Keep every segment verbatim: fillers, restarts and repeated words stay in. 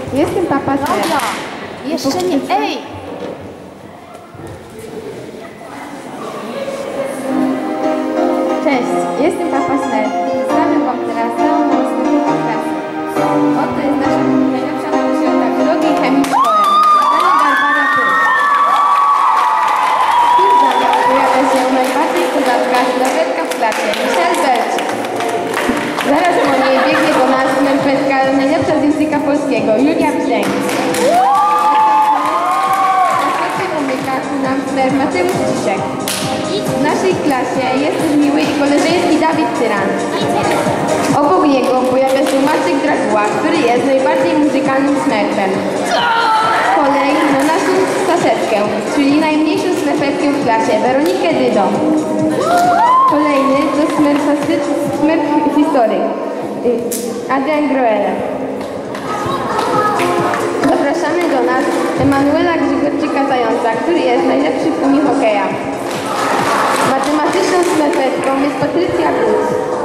Jestem papa Smer. Dobra, jeszcze nie, ej! Cześć, jestem papa Smer. Przedstawię wam teraz całą moją klasę. Oto jest nasza najlepsza nauczycielka biologii i chemii w szkole. Pani Barbara Pyl. Tym zamiast pojawia się najbardziej kozacka smerfetka w klasie, Michelle Belch. Zaraz po niej biegnie do nas smerfetka najlepsza z języka polskiego, Julia Brzęk. Nam smer Mateusz Ciszek. W naszej klasie jest też miły i koleżeński Dawid Tyran. Obok niego pojawia się Maciek Draguła, który jest najbardziej muzykalnym smerfem. Z kolei na naszą stasetkę, czyli najmniejszą smerfetkę w klasie, Weronikę Dydo. Kolejny to smerf historyk, Adrian Groele. Zapraszamy do nas Emanuela Grzegorczyka-Zająca, który jest najlepszy w umie hokeja. Matematyczną smerfetką jest Patrycja Bruc.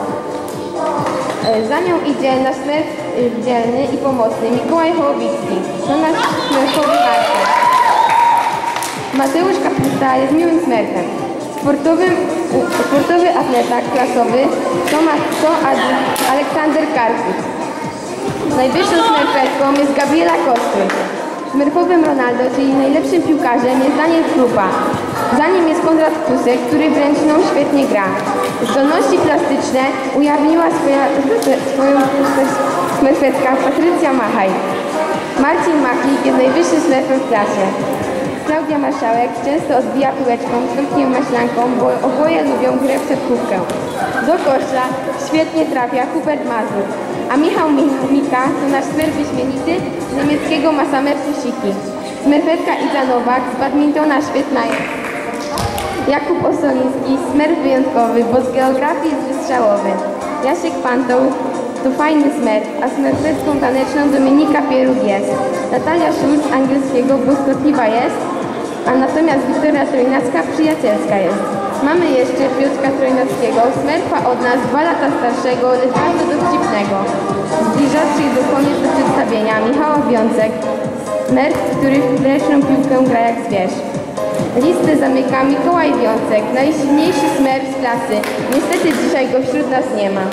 Za nią idzie nasz smerf dzielny i pomocny Mikołaj Hołowicki. To nasz smerfowy artyst. Mateusz Kapusta jest miłym smerfem. Sportowym, sportowy atleta klasowy to, ma, to Aleksander Karpus. Najwyższą smerfetką jest Gabriela Kostry. Smerfowym Ronaldo, czyli najlepszym piłkarzem, jest Daniel Krupa. Za nim jest Konrad Kusek, który w ręczną świetnie gra. Zdolności plastyczne ujawniła swoja, swoją smerfetka Patrycja Machaj. Marcin Machlik jest najwyższym smerfem w klasie. Klaudia Marszałek często odbija piłeczką z Tomkiem Maślanką, bo oboje lubią grę w siatkówkę. Do kosza świetnie trafia Hubert Mazur, a Michał Mika to nasz smerf wyśmienity, z niemieckiego ma same plusiki. Smerfetka Iza Nowak z badmintona świetna jest. Jakub Osoliński, smerf wyjątkowy, bo z geografii jest wystrzałowy. Jasiek Pantoł to fajny smerf, a smerfetką taneczną Dominika Pieruk jest. Natalia Schulz z angielskiego błyskotliwa jest, a natomiast Wiktoria Trojnacka przyjacielska jest. Mamy jeszcze Piotrka Trojnackiego, smerfa od nas dwa lata starszego, lecz bardzo dowcipnego. Zbliżając się do koniec do przedstawienia, Michała Wiącek, smerf, który w ręczną piłkę gra jak zwierz. Listę zamyka Mikołaj Wiącek, najsilniejszy smerf z klasy. Niestety dzisiaj go wśród nas nie ma.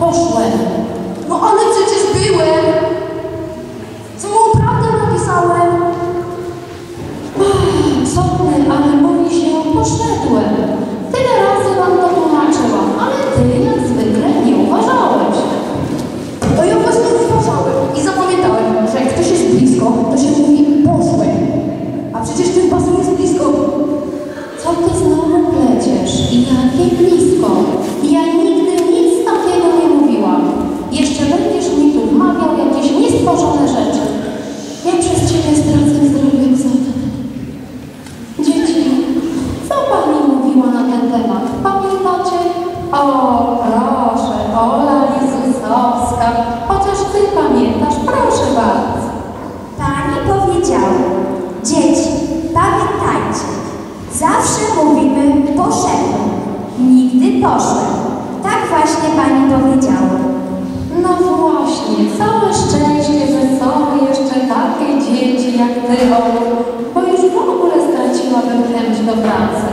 poszłem. No ale przecież byłem. Całą prawdę napisałem. Sądny, ale boi się, poszedłem. Tyle razy wam to tłumaczyłam, ale ty jak zwykle nie uważałeś. To ja właśnie uważałem i zapamiętałem, że jak ktoś jest blisko, to się mówi poszłem. A przecież ten basen jest blisko. Co ty znowu pleciesz? I jakie blisko? Ja nigdy nic takiego nie mówiłam. Jeszcze będziesz mi tu wmawiał jakieś niestworzone rzeczy. Ja przez ciebie stracę zdrowie egzotę. Dzieci, co pani mówiła na ten temat? Pamiętacie? O, proszę, Ola Lizusowska. Chociaż ty pamiętasz, proszę bardzo. Pani powiedziała, dzieci, pamiętajcie, zawsze mówimy poszedłem, nigdy poszłem. Tak właśnie pani powiedziała. No właśnie, całe szczęście, że są jeszcze takie dzieci jak ty, Olu, bo już w ogóle straciłabym chęć do pracy.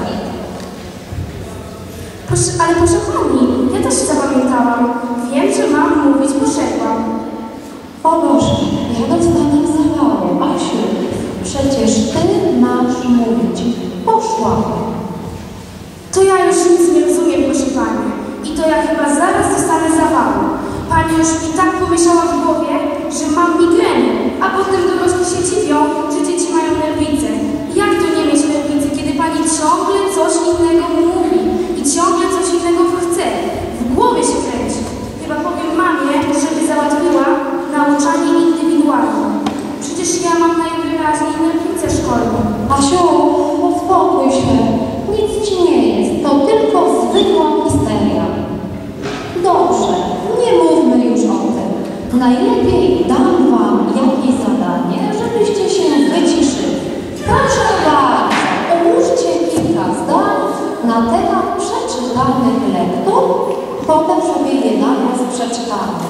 Proszę, ale proszę pani, ja też zapamiętałam. Wiem, że mam mówić poszedłam. O Boże, ja dostanę zawału. Asiu, przecież ty masz mówić. Poszłam. To ja już nic nie rozumiem, proszę pani. I to ja chyba zaraz dostanę zawału. Pani już mi tak pomieszała w głowie, że mam migrenę, a potem dorośli się dziwią, że dzieci mają nerwice. Jak to nie mieć nerwicy, kiedy pani ciągle coś innego mówi i ciągle coś innego chce? W głowie się kręci. Chyba powiem mamie, żeby załatwiła nauczanie indywidualne. Przecież ja mam najwyraźniej nerwicę szkolną. Asiu, uspokój się. Nic ci nie jest. To tylko zwykła histeria. Dobrze, nie mówmy już o tym. Najlepiej dam wam jakieś zadanie, żebyście się wyciszyli. Proszę bardzo, omówcie kilka zdań na temat przeczytanych lektur, potem sobie je na głos przeczytamy.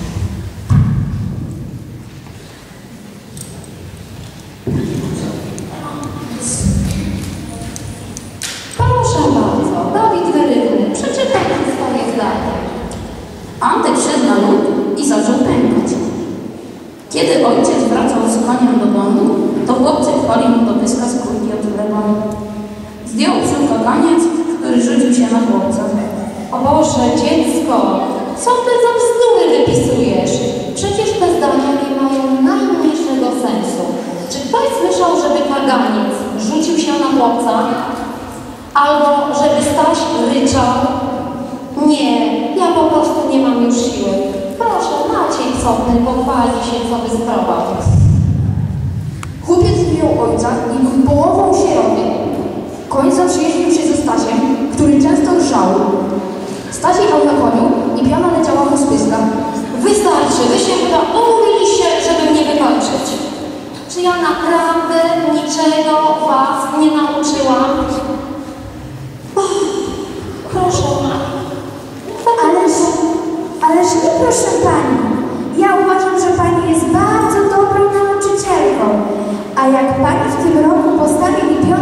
Proszę bardzo, Dawid Wyrywny, przeczytaj swoje zdanie. Antek szedł na lód i zaczął pękać. Kiedy ojciec wracał z koniem do domu, to chłopcy wpalił mu do pyska z kulki od wylewanu. Zdjął przód kaniec, który rzucił się na chłopca. O Boże, dziecko, co ty za bzdury wypisujesz? Przecież te zdania nie mają najmniejszego sensu. Czy ktoś słyszał, żeby kaganiec rzucił się na chłopca? Albo żeby Staś ryczał? Nie, ja po prostu nie mam już siły. Proszę, Maciej Cofny pochwali się, co wysprował. Chłopiec wyjął ojca i był połową sieroty. Koń zaprzyjaźnił się ze Stasiem, który często rżał. Staś jechał na koniu i piana leciała mu z pyska. Wystarczy, wy się chyba umówiliście, żeby mnie wykończyć. Czy ja naprawdę niczego was nie nauczyłam? Och, proszę, Ależ, ależ nie proszę pani. Ja uważam, że pani jest bardzo dobrą nauczycielką. A jak pani w tym roku postawi mi